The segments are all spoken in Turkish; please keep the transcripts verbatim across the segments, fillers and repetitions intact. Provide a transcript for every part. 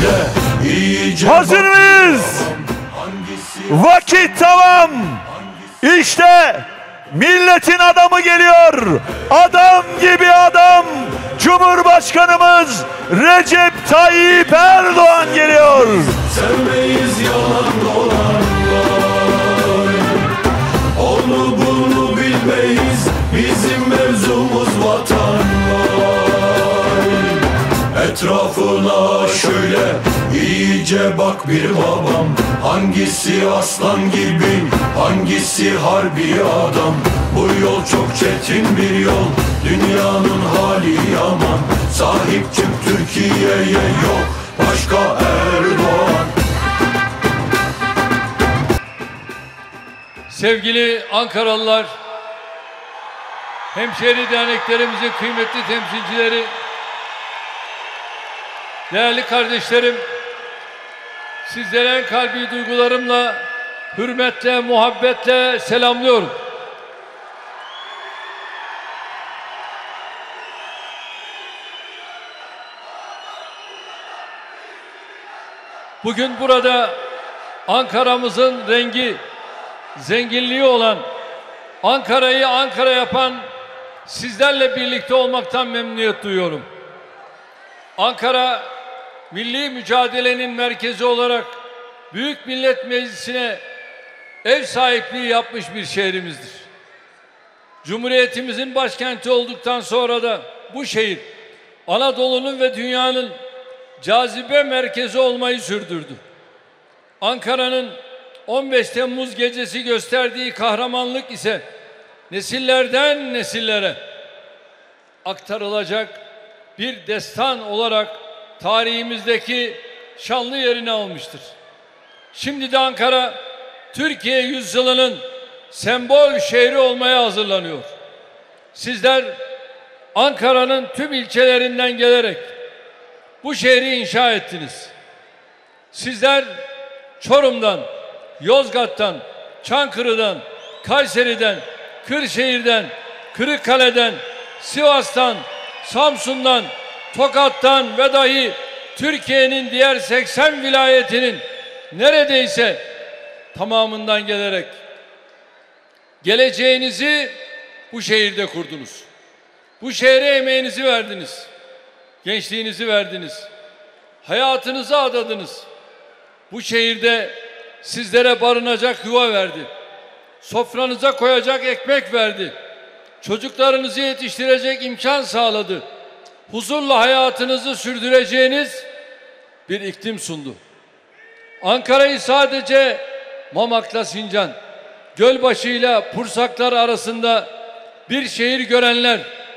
şöyle iyice. Hazır mıyız? Vakit tamam. İşte milletin adamı geliyor. Adam gibi adam. Cumhurbaşkanımız Recep Tayyip Erdoğan geliyor. Sevmeyiz yalan dolanlar, onu bunu bilmeyiz, bizim mevzumuz vatan var. Etrafına şöyle iyice bak bir babam, hangisi aslan gibi, hangisi harbi adam. Bu yol çok çetin bir yol, dünyanın hali yaman. Sahip çık Türkiye'ye, yok başka Erdoğan. Sevgili Ankaralılar, hemşehri derneklerimizin kıymetli temsilcileri, değerli kardeşlerim, sizlere en kalbi duygularımla, hürmetle, muhabbetle selamlıyorum. Bugün burada Ankara'mızın rengi, zenginliği olan, Ankara'yı Ankara yapan sizlerle birlikte olmaktan memnuniyet duyuyorum. Ankara, milli mücadelenin merkezi olarak Büyük Millet Meclisi'ne ev sahipliği yapmış bir şehrimizdir. Cumhuriyetimizin başkenti olduktan sonra da bu şehir, Anadolu'nun ve dünyanın cazibe merkezi olmayı sürdürdü. Ankara'nın on beş Temmuz gecesi gösterdiği kahramanlık ise nesillerden nesillere aktarılacak bir destan olarak tarihimizdeki şanlı yerini almıştır. Şimdi de Ankara, Türkiye yüzyılının sembol şehri olmaya hazırlanıyor. Sizler Ankara'nın tüm ilçelerinden gelerek bu şehri inşa ettiniz. Sizler Çorum'dan, Yozgat'tan, Çankırı'dan, Kayseri'den, Kırşehir'den, Kırıkkale'den, Sivas'tan, Samsun'dan, Tokat'tan ve dahi Türkiye'nin diğer seksen vilayetinin neredeyse tamamından gelerek geleceğinizi bu şehirde kurdunuz. Bu şehre emeğinizi verdiniz. Gençliğinizi verdiniz. Hayatınızı adadınız. Bu şehirde sizlere barınacak yuva verdi. Sofranıza koyacak ekmek verdi. Çocuklarınızı yetiştirecek imkan sağladı. Huzurla hayatınızı sürdüreceğiniz bir iklim sundu. Ankara'yı sadece Mamak'la Sincan, Gölbaşı'yla Pursaklar arasında bir şehir görenler,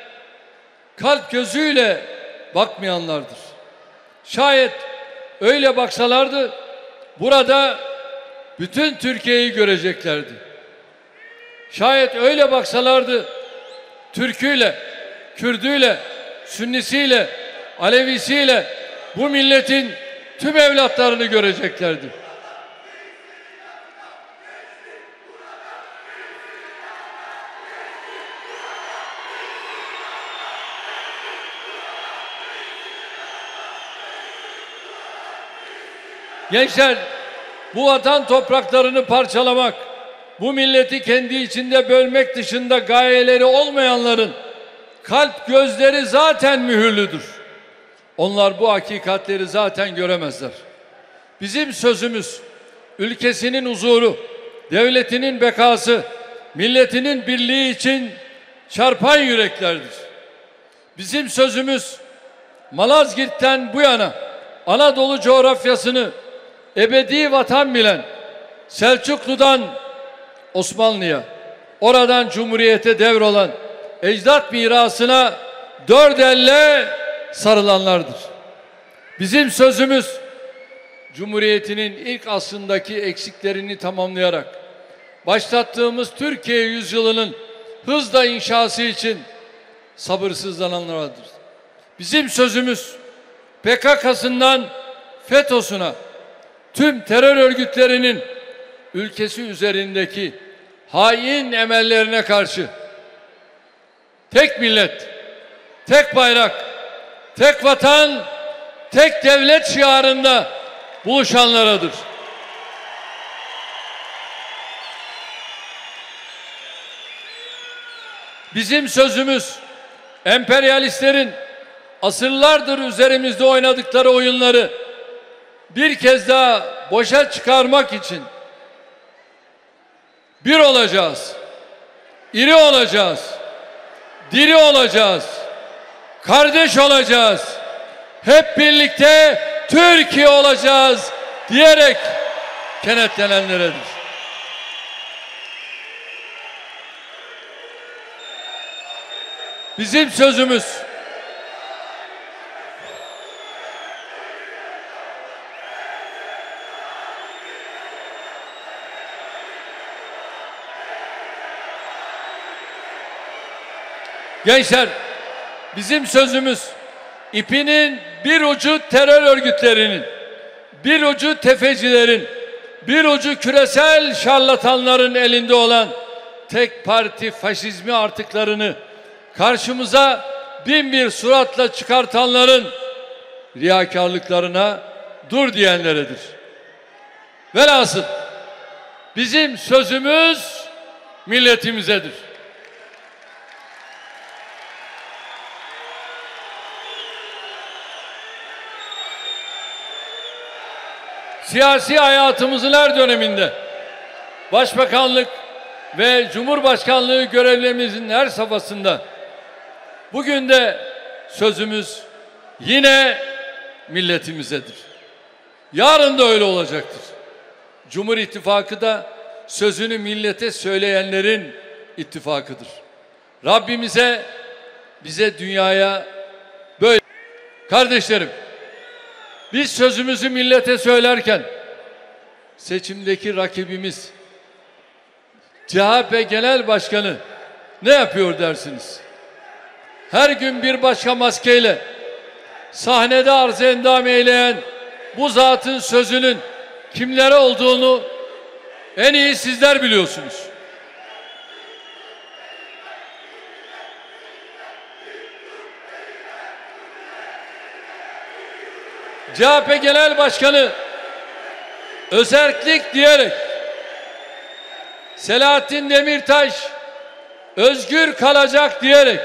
kalp gözüyle bakmayanlardır. Şayet öyle baksalardı, burada bütün Türkiye'yi göreceklerdi. Şayet öyle baksalardı, Türküyle, Kürdüyle, Sünnisiyle, Alevisiyle bu milletin tüm evlatlarını göreceklerdi. Gençler, bu vatan topraklarını parçalamak, bu milleti kendi içinde bölmek dışında gayeleri olmayanların kalp gözleri zaten mühürlüdür. Onlar bu hakikatleri zaten göremezler. Bizim sözümüz, ülkesinin huzuru, devletinin bekası, milletinin birliği için çarpan yüreklerdir. Bizim sözümüz, Malazgirt'ten bu yana Anadolu coğrafyasını ebedi vatan bilen, Selçuklu'dan Osmanlı'ya, oradan Cumhuriyet'e devrolan ecdat mirasına dört elle sarılanlardır. Bizim sözümüz, Cumhuriyet'inin ilk asrındaki eksiklerini tamamlayarak başlattığımız Türkiye yüzyılının hızla inşası için sabırsızlananlardır. Bizim sözümüz, P K K'sından FETÖ'süne, tüm terör örgütlerinin ülkesi üzerindeki hain emellerine karşı tek millet, tek bayrak, tek vatan, tek devlet şiarında buluşanlaradır. Bizim sözümüz, emperyalistlerin asırlardır üzerimizde oynadıkları oyunları bir kez daha boşa çıkarmak için bir olacağız, iri olacağız, diri olacağız, kardeş olacağız, hep birlikte Türkiye olacağız diyerek kenetlenenleredir. Bizim sözümüz, gençler, bizim sözümüz ipinin bir ucu terör örgütlerinin, bir ucu tefecilerin, bir ucu küresel şarlatanların elinde olan tek parti faşizmi artıklarını karşımıza bin bir suratla çıkartanların riyakarlıklarına dur diyenleridir. Velhasıl bizim sözümüz milletimizedir. Siyasi hayatımızın her döneminde Başbakanlık ve Cumhurbaşkanlığı görevlerimizin her safhasında bugün de sözümüz yine milletimizedir. Yarın da öyle olacaktır. Cumhur İttifakı da sözünü millete söyleyenlerin ittifakıdır. Rabbimize, bize, dünyaya böyle. Kardeşlerim, biz sözümüzü millete söylerken seçimdeki rakibimiz C H P Genel Başkanı ne yapıyor dersiniz? Her gün bir başka maskeyle sahnede arz-ı endam eyleyen bu zatın sözünün kimlere olduğunu en iyi sizler biliyorsunuz. C H P Genel Başkanı özerklik diyerek Selahattin Demirtaş özgür kalacak diyerek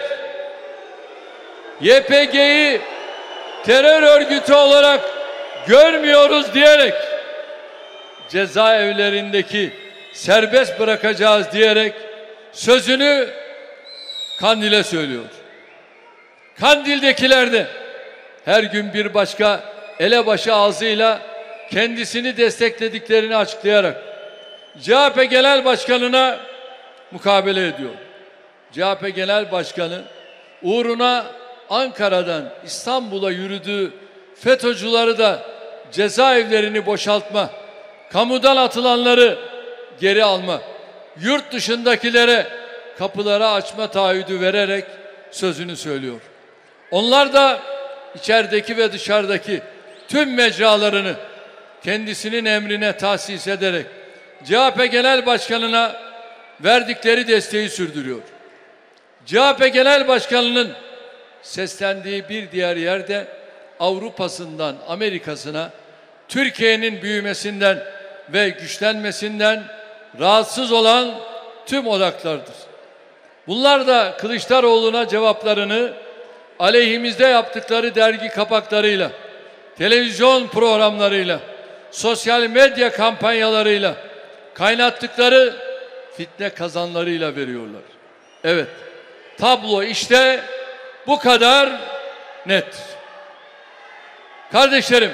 Y P G'yi terör örgütü olarak görmüyoruz diyerek cezaevlerindeki serbest bırakacağız diyerek sözünü Kandil'e söylüyor. Kandil'dekiler de her gün bir başka elebaşı ağzıyla kendisini desteklediklerini açıklayarak C H P Genel Başkanı'na mukabele ediyor. C H P Genel Başkanı uğruna Ankara'dan İstanbul'a yürüdüğü FETÖ'cüleri da cezaevlerini boşaltma, kamudan atılanları geri alma, yurt dışındakilere kapıları açma taahhüdü vererek sözünü söylüyor. Onlar da içerideki ve dışarıdaki tüm mecralarını kendisinin emrine tahsis ederek C H P Genel Başkanı'na verdikleri desteği sürdürüyor. C H P Genel Başkanı'nın seslendiği bir diğer yerde Avrupa'sından Amerika'sına Türkiye'nin büyümesinden ve güçlenmesinden rahatsız olan tüm odaklardır. Bunlar da Kılıçdaroğlu'na cevaplarını aleyhimizde yaptıkları dergi kapaklarıyla, televizyon programlarıyla, sosyal medya kampanyalarıyla, kaynattıkları fitne kazanlarıyla veriyorlar. Evet, tablo işte bu kadar net. Kardeşlerim,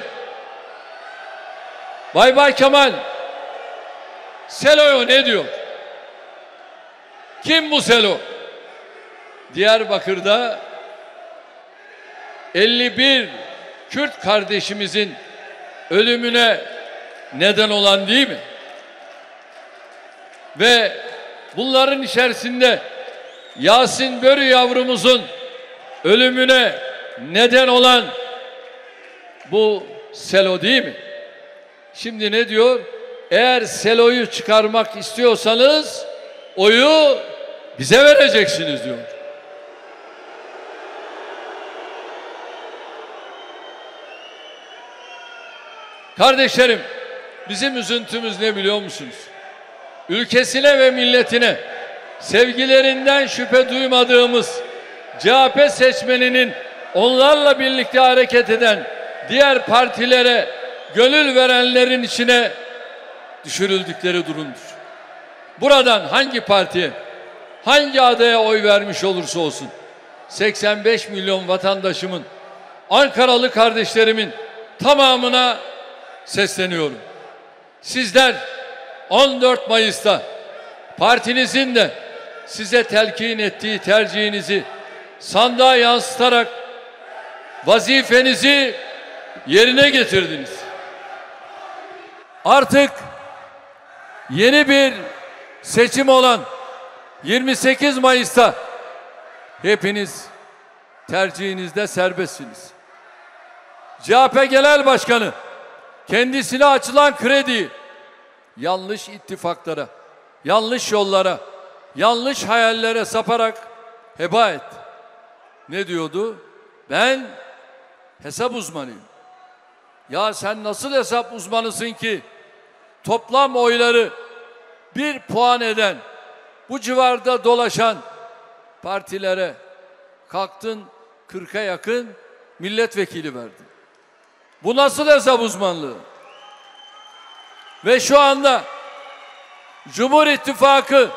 Bay Bay Kemal Selo'ya ne diyor? Kim bu Selo? Diyarbakır'da elli bir Kürt kardeşimizin ölümüne neden olan değil mi? Ve bunların içerisinde Yasin Börü yavrumuzun ölümüne neden olan bu Selo değil mi? Şimdi ne diyor? Eğer Selo'yu çıkarmak istiyorsanız oyu bize vereceksiniz diyor. Kardeşlerim, bizim üzüntümüz ne biliyor musunuz? Ülkesine ve milletine sevgilerinden şüphe duymadığımız C H P seçmeninin onlarla birlikte hareket eden diğer partilere gönül verenlerin içine düşürüldükleri durumdur. Buradan hangi partiye, hangi adaya oy vermiş olursa olsun seksen beş milyon vatandaşımın, Ankaralı kardeşlerimin tamamına sesleniyorum. Sizler on dört Mayıs'ta partinizin de size telkin ettiği tercihinizi sandığa yansıtarak vazifenizi yerine getirdiniz. Artık yeni bir seçim olan yirmi sekiz Mayıs'ta hepiniz tercihinizde serbestsiniz. C H P Genel Başkanı kendisine açılan krediyi yanlış ittifaklara, yanlış yollara, yanlış hayallere saparak heba etti. Ne diyordu? Ben hesap uzmanıyım. Ya sen nasıl hesap uzmanısın ki toplam oyları bir puan eden, bu civarda dolaşan partilere kalktın kırka yakın milletvekili verdin. Bu nasıl hesap uzmanlığı? Ve şu anda Cumhur İttifakı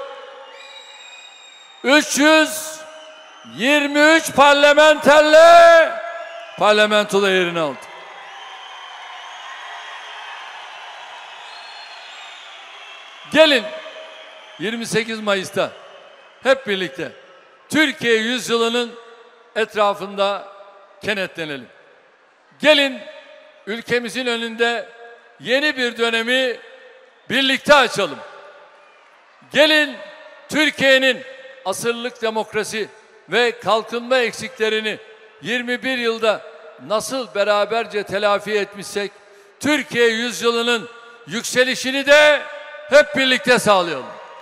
üç yüz yirmi üç parlamenterle parlamentoda yerini aldı. Gelin yirmi sekiz Mayıs'ta hep birlikte Türkiye yüzyılının etrafında kenetlenelim. Gelin ülkemizin önünde yeni bir dönemi birlikte açalım. Gelin Türkiye'nin asırlık demokrasi ve kalkınma eksiklerini yirmi bir yılda nasıl beraberce telafi etmişsek Türkiye yüzyılının yükselişini de hep birlikte sağlayalım.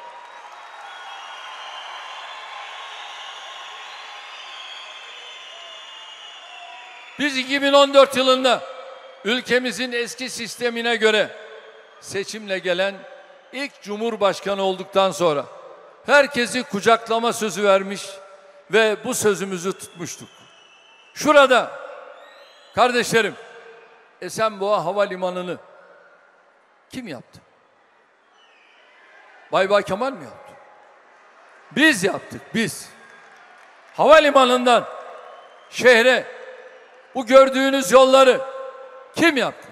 Biz iki bin on dört yılında ülkemizin eski sistemine göre seçimle gelen ilk Cumhurbaşkanı olduktan sonra herkesi kucaklama sözü vermiş ve bu sözümüzü tutmuştuk. Şurada kardeşlerim, Esenboğa Havalimanı'nı kim yaptı? Baybay Kemal mi yaptı? Biz yaptık, biz. Havalimanından şehre bu gördüğünüz yolları kim yaptı?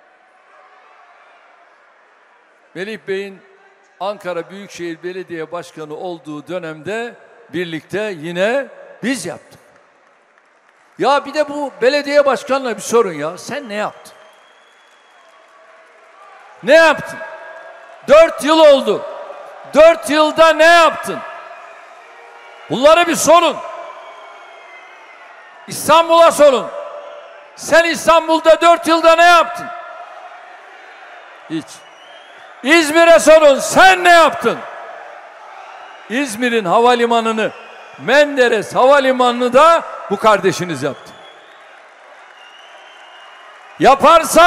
Melih Bey'in Ankara Büyükşehir Belediye Başkanı olduğu dönemde birlikte yine biz yaptık. Ya bir de bu belediye başkanına bir sorun ya. Sen ne yaptın? Ne yaptın? Dört yıl oldu. Dört yılda ne yaptın? Bunları bir sorun. İstanbul'a sorun. Sen İstanbul'da dört yılda ne yaptın? Hiç. İzmir'e sorun. Sen ne yaptın? İzmir'in havalimanını, Menderes Havalimanı'nı da bu kardeşiniz yaptı. Yaparsa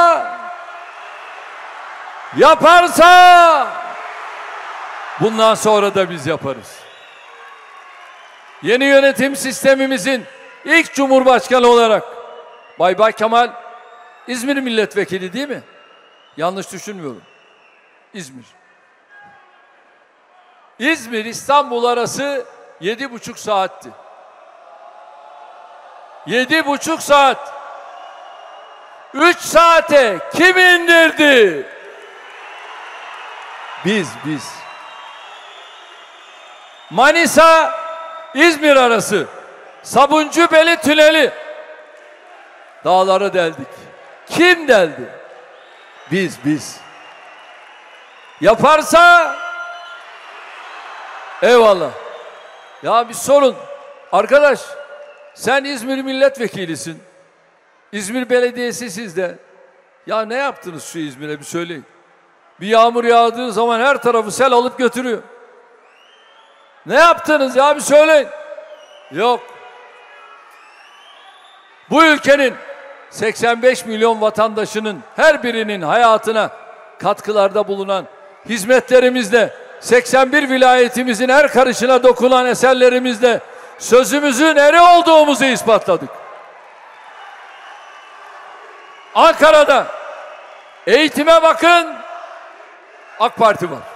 yaparsa bundan sonra da biz yaparız. Yeni yönetim sistemimizin ilk Cumhurbaşkanı olarak Baybay Kemal İzmir milletvekili değil mi? Yanlış düşünmüyorum. İzmir. İzmir İstanbul arası yedi buçuk saatti. Yedi buçuk saat. Üç saate kim indirdi? Biz, biz. Manisa İzmir arası Sabuncubeli tüneli dağları deldik. Kim deldi? Biz, biz. Yaparsa eyvallah. Ya bir sorun. Arkadaş, sen İzmir milletvekilisin. İzmir Belediyesi sizde. Ya ne yaptınız şu İzmir'e bir söyleyin. Bir yağmur yağdığı zaman her tarafı sel alıp götürüyor. Ne yaptınız ya bir söyleyin. Yok. Bu ülkenin seksen beş milyon vatandaşının her birinin hayatına katkılarda bulunan hizmetlerimizle, seksen bir vilayetimizin her karışına dokunan eserlerimizle sözümüzün eri olduğumuzu ispatladık. Ankara'da eğitime bakın, AK Parti var.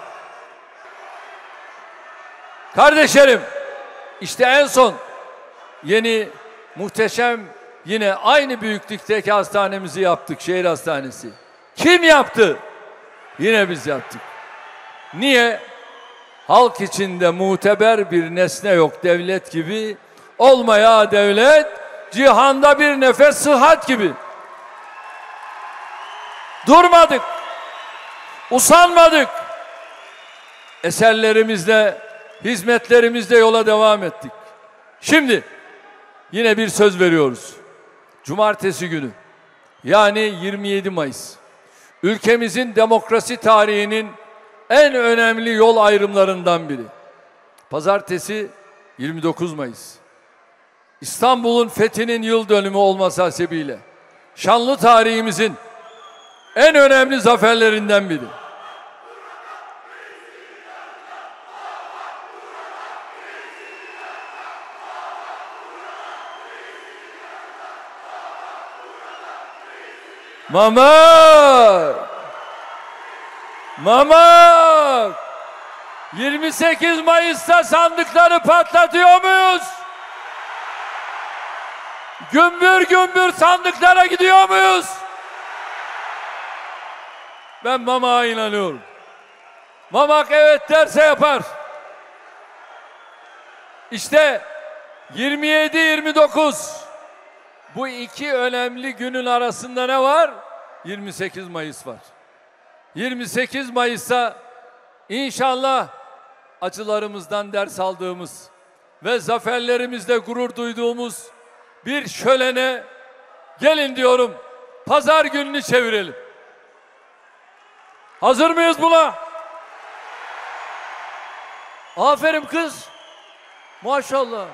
Kardeşlerim, işte en son yeni, muhteşem, yine aynı büyüklükteki hastanemizi yaptık, şehir hastanesi. Kim yaptı? Yine biz yaptık. Niye? Halk içinde muteber bir nesne yok devlet gibi, olmaya devlet, cihanda bir nefes sıhhat gibi. Durmadık, usanmadık. Eserlerimizle, hizmetlerimizle yola devam ettik. Şimdi yine bir söz veriyoruz. Cumartesi günü, yani yirmi yedi Mayıs, ülkemizin demokrasi tarihinin en önemli yol ayrımlarından biri. Pazartesi yirmi dokuz Mayıs. İstanbul'un fethinin yıl dönümü olması hasebiyle şanlı tarihimizin en önemli zaferlerinden biri. Mamak! Mamak! yirmi sekiz Mayıs'ta sandıkları patlatıyor muyuz? Gümbür gümbür sandıklara gidiyor muyuz? Ben Mamak'a inanıyorum. Mamak evet derse yapar. İşte yirmi yedi yirmi dokuz bu iki önemli günün arasında ne var? yirmi sekiz Mayıs var. yirmi sekiz Mayıs'ta inşallah acılarımızdan ders aldığımız ve zaferlerimizle gurur duyduğumuz bir şölene gelin diyorum, pazar gününü çevirelim. Hazır mıyız buna? Aferin kız. Maşallah.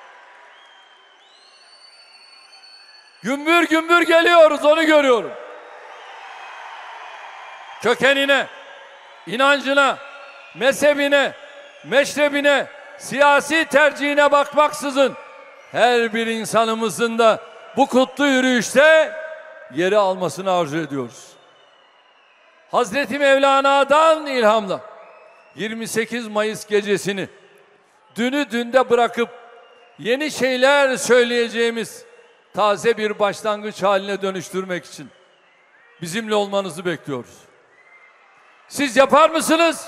Gümbür gümbür geliyoruz, onu görüyorum. Kökenine, inancına, mezhebine, meşrebine, siyasi tercihine bakmaksızın her bir insanımızın da bu kutlu yürüyüşte yeri almasını arzu ediyoruz. Hazreti Mevlana'dan ilhamla yirmi sekiz Mayıs gecesini dünü dünde bırakıp yeni şeyler söyleyeceğimiz taze bir başlangıç haline dönüştürmek için bizimle olmanızı bekliyoruz. Siz yapar mısınız?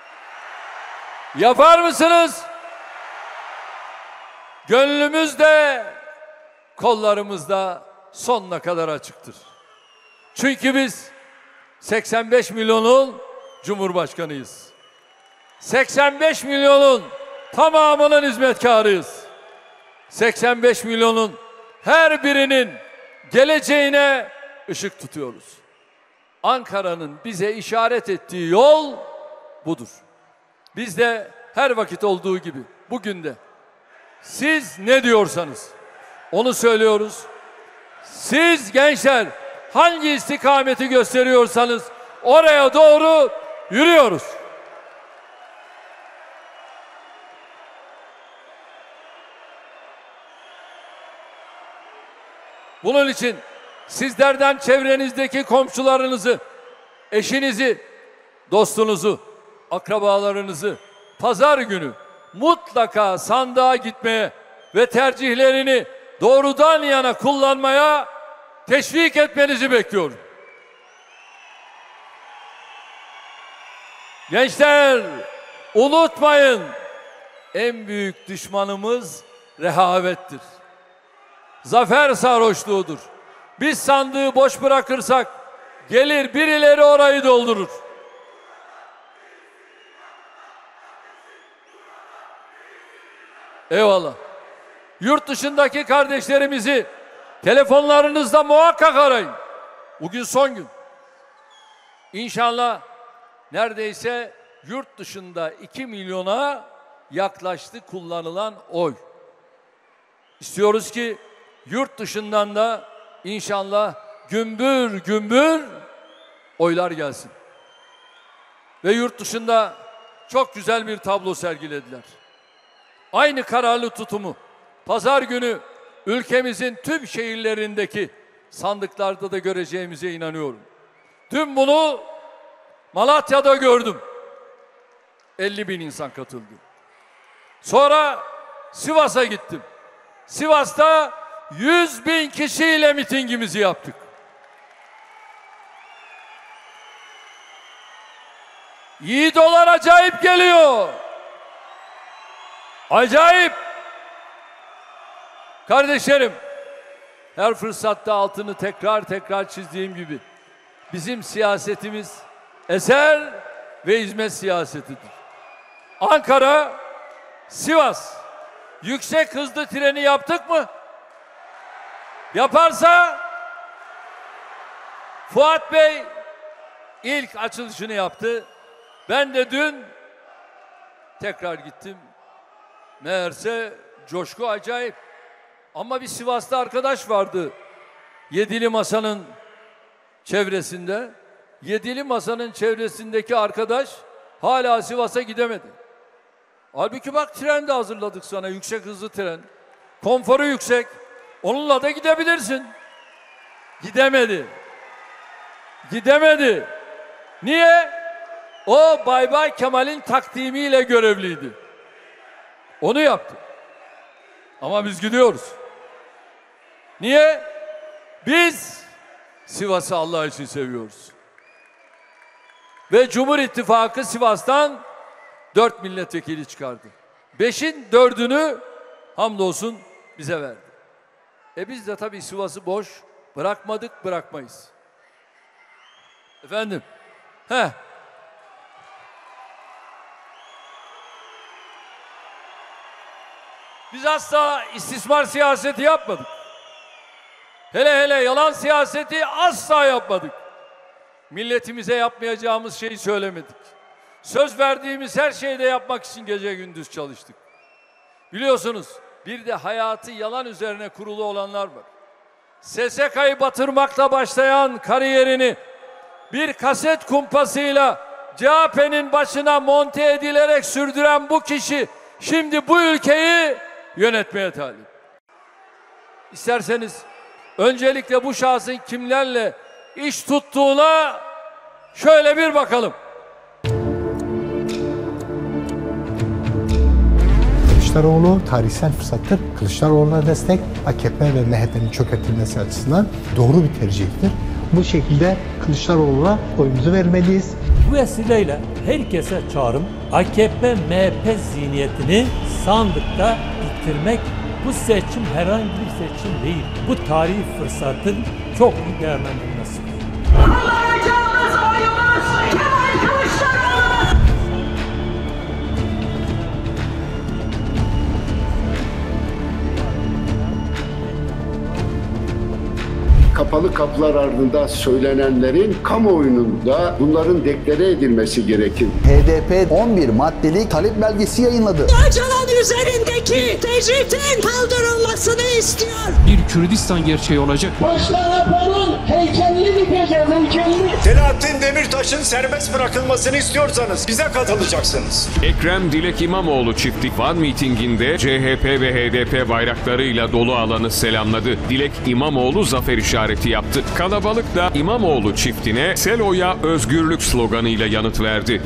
Yapar mısınız? Gönlümüz de kollarımız da sonuna kadar açıktır. Çünkü biz seksen beş milyonun Cumhurbaşkanıyız. seksen beş milyonun tamamının hizmetkarıyız. seksen beş milyonun her birinin geleceğine ışık tutuyoruz. Ankara'nın bize işaret ettiği yol budur. Biz de her vakit olduğu gibi bugün de siz ne diyorsanız onu söylüyoruz. Siz gençler hangi istikameti gösteriyorsanız oraya doğru yürüyoruz. Bunun için sizlerden çevrenizdeki komşularınızı, eşinizi, dostunuzu, akrabalarınızı pazar günü mutlaka sandığa gitmeye ve tercihlerini doğrudan yana kullanmaya teşvik etmenizi bekliyorum. Gençler, unutmayın, en büyük düşmanımız rehavettir. Zafer sarhoşluğudur. Biz sandığı boş bırakırsak gelir birileri orayı doldurur. Eyvallah. Yurt dışındaki kardeşlerimizi telefonlarınızda muhakkak arayın. Bugün son gün. İnşallah neredeyse yurt dışında iki milyona yaklaştı kullanılan oy. İstiyoruz ki yurt dışından da İnşallah gümbür gümbür oylar gelsin. Ve yurt dışında çok güzel bir tablo sergilediler. Aynı kararlı tutumu pazar günü ülkemizin tüm şehirlerindeki sandıklarda da göreceğimize inanıyorum. Dün bunu Malatya'da gördüm. elli bin insan katıldı. Sonra Sivas'a gittim. Sivas'ta yüz bin kişiyle mitingimizi yaptık. Yiğidolar acayip geliyor. Acayip. Kardeşlerim, her fırsatta altını tekrar tekrar çizdiğim gibi bizim siyasetimiz eser ve hizmet siyasetidir. Ankara, Sivas yüksek hızlı treni yaptık mı? Yaparsa Fuat Bey ilk açılışını yaptı. Ben de dün tekrar gittim. Meğerse coşku acayip. Ama bir Sivas'ta arkadaş vardı. Yedili Masa'nın çevresinde. Yedili Masa'nın çevresindeki arkadaş hala Sivas'a gidemedi. Halbuki bak tren de hazırladık sana. Yüksek hızlı tren. Konforu yüksek. Onunla da gidebilirsin. Gidemedi. Gidemedi. Niye? O Bay Bay Kemal'in takdimiyle görevliydi. Onu yaptı. Ama biz gidiyoruz. Niye? Biz Sivas'ı Allah için seviyoruz. Ve Cumhur İttifakı Sivas'tan dört milletvekili çıkardı. Beşin dördünü hamdolsun bize verdi. E biz de tabii Sivas'ı boş bırakmadık, bırakmayız. Efendim, heh. Biz asla istismar siyaseti yapmadık. Hele hele yalan siyaseti asla yapmadık. Milletimize yapmayacağımız şeyi söylemedik. Söz verdiğimiz her şeyi de yapmak için gece gündüz çalıştık. Biliyorsunuz bir de hayatı yalan üzerine kurulu olanlar var. S S K'yı batırmakla başlayan kariyerini bir kaset kumpasıyla C H P'nin başına monte edilerek sürdüren bu kişi şimdi bu ülkeyi yönetmeye talip. İsterseniz öncelikle bu şahsın kimlerle iş tuttuğuna şöyle bir bakalım. Kılıçdaroğlu tarihsel fırsattır. Kılıçdaroğlu'na destek A K P ve M H P'nin çökertilmesi açısından doğru bir tercihtir. Bu şekilde Kılıçdaroğlu'na oyumuzu vermeliyiz. Bu vesileyle herkese çağrım A K P M H P zihniyetini sandıkta bitirmek. Bu seçim herhangi bir seçim değil. Bu tarihi fırsatın çok iyi değerlendirilmesi. Kullanacağımız oyumuz Kemal Kılıçdaroğlu. Kapalı kapılar ardında söylenenlerin kamuoyunun da bunların deklare edilmesi gerekir. H D P on bir maddelik talep belgesi yayınladı. Öcalan üzerindeki tecritin kaldırılmasını istiyor. Bir Kürdistan gerçeği olacak. Başbakanın heykelini dikeceğiz, heykelini. Selahattin Demirtaş'ın serbest bırakılmasını istiyorsanız bize katılacaksınız. Ekrem Dilek İmamoğlu çifti Van mitinginde C H P ve H D P bayraklarıyla dolu alanı selamladı. Dilek İmamoğlu zafer işareti yaptı. Kalabalık da İmamoğlu çiftine Selo'ya özgürlük sloganıyla yanıt verdi.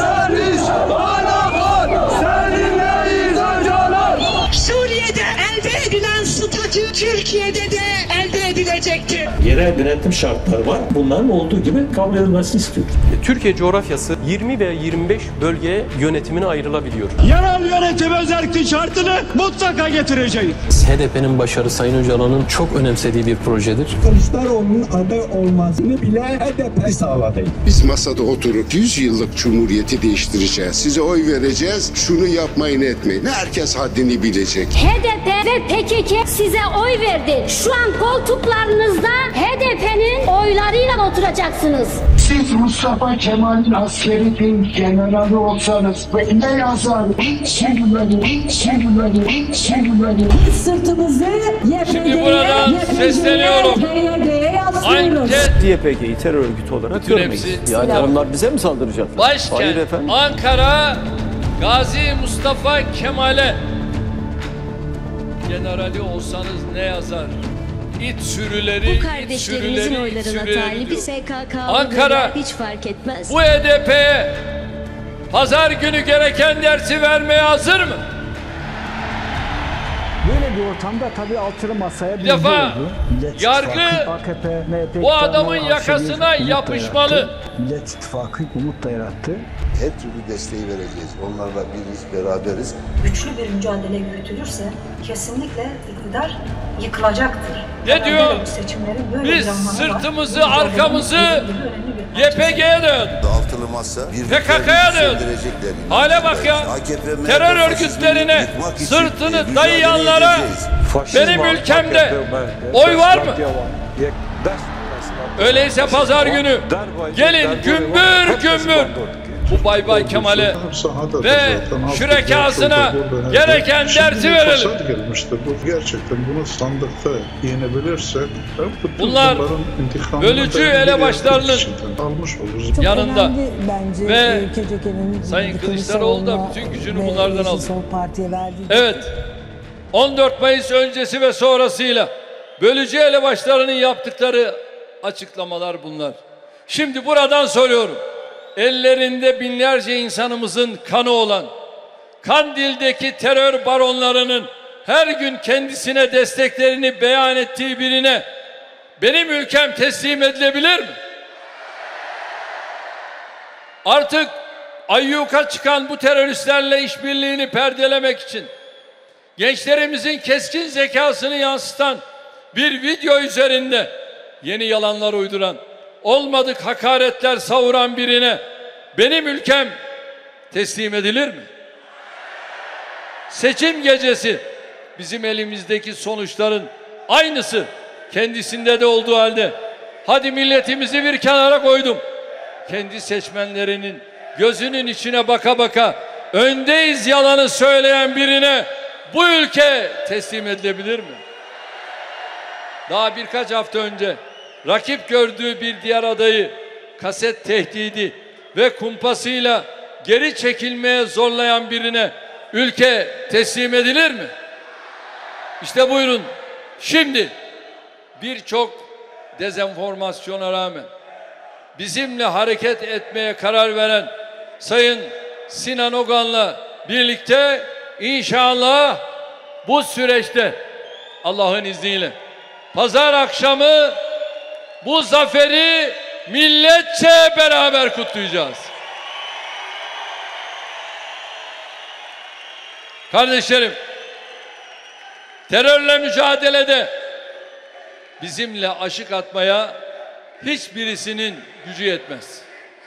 Suriye'de elde edilen statü Türkiye'de de elde edilecektir. Yerel yönetim şartları var. Bunların olduğu gibi kabul edilmesini istiyoruz. Türkiye coğrafyası yirmi ve yirmi beş bölgeye yönetimine ayrılabiliyor. Yerel yönetim özelliği şartını mutlaka getireceğiz. H D P'nin başarı Sayın Öcalan'ın çok önemsediği bir projedir. Kılıçdaroğlu'nun aday olmasını bile H D P sağladı. Biz masada oturup yüz yıllık cumhuriyeti değiştireceğiz. Size oy vereceğiz. Şunu yapmayın etmeyin. Herkes haddini bilecek. H D P ve P K K size oy verdi. Şu an koltuklarınızda H D P'nin oylarıyla oturacaksınız. Siz Mustafa Kemal'in askeri generali olsanız ve ne yazar? Sürüleri, sürüleri, sürüleri. Sırtımızı Y P G'ye, Şimdi buradan sesleniyorum. Anket Y P G'yi terör örgütü olarak görmeyiz. Yani onlar bize mi saldıracaklar? Başkent Ankara, Gazi Mustafa Kemal'e generali olsanız ne yazar? İt sürüleri, Bu kardeşlerimizin it oylarına sürüleri talibi diyor. S K K Ankara hiç fark etmez. bu H D P'ye pazar günü gereken dersi vermeye hazır mı? Böyle bir ortamda tabii altılı masaya bir defa yargı A K P, M H P bu adamın yakasına yapışmalı. Millet İttifakı umut da yarattı. Her türlü desteği vereceğiz. Onlarla biriz, beraberiz. Güçlü bir mücadele yürütülürse kesinlikle iktidar yıkılacaktır. Ne yani diyor? Biz sırtımızı, arkamızı Y P G'ye dayadık. Altılı masa, P K K'ya dayadık. Hale bak ya. Terör örgütlerine sırtını dayayanlara benim ülkemde oy var mı? Öyleyse pazar günü gelin gümbür gümbür bu Bay Bay Kemal'e ve şürekasına gereken dersi verelim. Bu gerçekten bunu sandıkta yenebilirsek bunlar bölücü elebaşlarının yanında ve Sayın Kılıçdaroğlu da bütün gücünü bunlardan aldı. Evet, on dört Mayıs öncesi ve sonrasıyla bölücü elebaşlarının yaptıkları açıklamalar bunlar. Şimdi buradan soruyorum. Ellerinde binlerce insanımızın kanı olan Kandil'deki terör baronlarının her gün kendisine desteklerini beyan ettiği birine benim ülkem teslim edilebilir mi? Artık ayyuka çıkan bu teröristlerle işbirliğini perdelemek için gençlerimizin keskin zekasını yansıtan bir video üzerinde yeni yalanlar uyduran, olmadık hakaretler savuran birine benim ülkem teslim edilir mi? Seçim gecesi bizim elimizdeki sonuçların aynısı kendisinde de olduğu halde hadi milletimizi bir kenara koydum. Kendi seçmenlerinin gözünün içine baka baka öndeyiz yalanı söyleyen birine bu ülke teslim edilebilir mi? Daha birkaç hafta önce rakip gördüğü bir diğer adayı kaset tehdidi ve kumpasıyla geri çekilmeye zorlayan birine ülke teslim edilir mi? İşte buyurun, şimdi birçok dezenformasyona rağmen bizimle hareket etmeye karar veren Sayın Sinan Ogan'la birlikte inşallah bu süreçte Allah'ın izniyle pazar akşamı bu zaferi milletçe beraber kutlayacağız. Kardeşlerim, terörle mücadelede bizimle aşık atmaya hiçbirisinin gücü yetmez.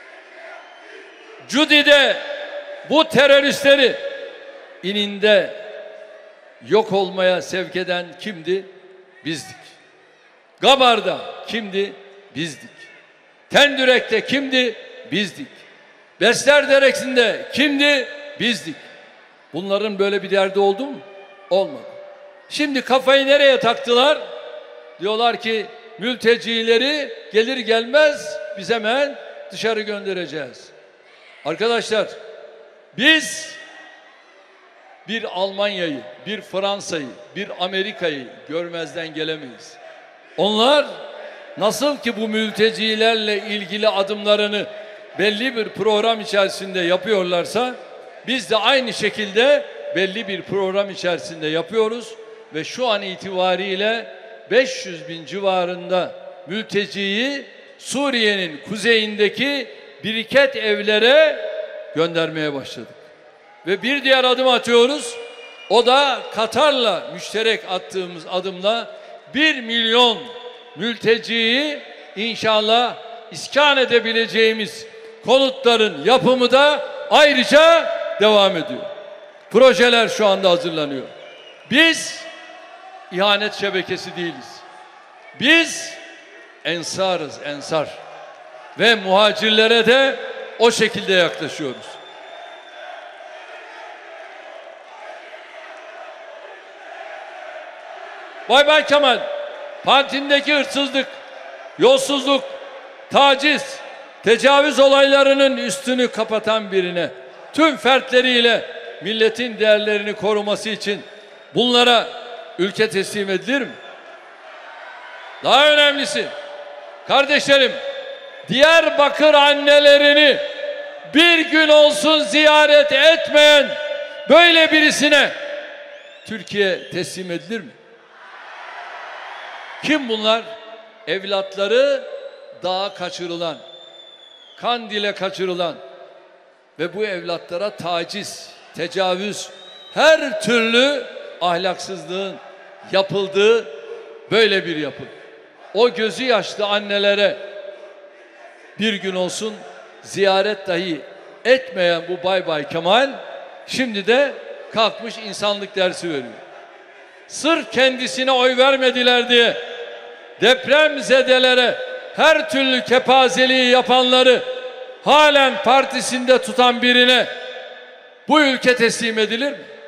Cudi'de bu teröristleri ininde yok olmaya sevk eden kimdi? Bizdik. Gabar'da kimdi? Bizdik. Tendürek'te kimdi? Bizdik. Besler Deresi'nde kimdi? Bizdik. Bunların böyle bir derdi oldu mu? Olmadı. Şimdi kafayı nereye taktılar? Diyorlar ki mültecileri gelir gelmez biz hemen dışarı göndereceğiz. Arkadaşlar biz bir Almanya'yı, bir Fransa'yı, bir Amerika'yı görmezden gelemeyiz. Onlar nasıl ki bu mültecilerle ilgili adımlarını belli bir program içerisinde yapıyorlarsa biz de aynı şekilde belli bir program içerisinde yapıyoruz ve şu an itibariyle beş yüz bin civarında mülteciyi Suriye'nin kuzeyindeki biriket evlere göndermeye başladık. Ve bir diğer adım atıyoruz. O da Katar'la müşterek attığımız adımla bir milyon mülteciyi inşallah iskan edebileceğimiz konutların yapımı da ayrıca devam ediyor. Projeler şu anda hazırlanıyor. Biz ihanet şebekesi değiliz. Biz ensarız, ensar. ve muhacirlere de o şekilde yaklaşıyoruz. Baybay Kemal, partindeki hırsızlık, yolsuzluk, taciz, tecavüz olaylarının üstünü kapatan birine tüm fertleriyle milletin değerlerini koruması için bunlara ülke teslim edilir mi? Daha önemlisi, kardeşlerim, Diyarbakır annelerini bir gün olsun ziyaret etmeyen böyle birisine Türkiye teslim edilir mi? Kim bunlar? Evlatları dağa kaçırılan, Kandil'e kaçırılan ve bu evlatlara taciz, tecavüz, her türlü ahlaksızlığın yapıldığı böyle bir yapı. O gözü yaşlı annelere bir gün olsun ziyaret dahi etmeyen bu Baybay Kemal şimdi de kalkmış insanlık dersi veriyor. Sırf kendisine oy vermediler diye depremzedelere her türlü kepazeliği yapanları halen partisinde tutan birine bu ülke teslim edilir mi?